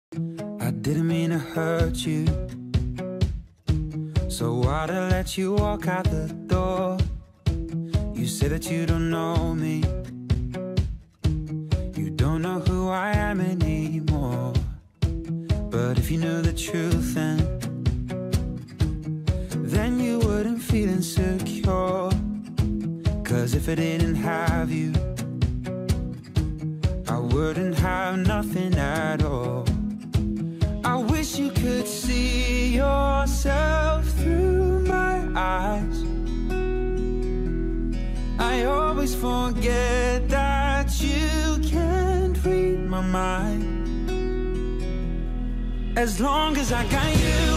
I didn't mean to hurt you, so why'd I let you walk out the door? You say that you don't know me, you don't know who I am anymore. But if you knew the truth then you wouldn't feel insecure. Cause if I didn't have you, I wouldn't have nothing at all. I wish you could see yourself through my eyes. I always forget that you can't read my mind. As long as I got you,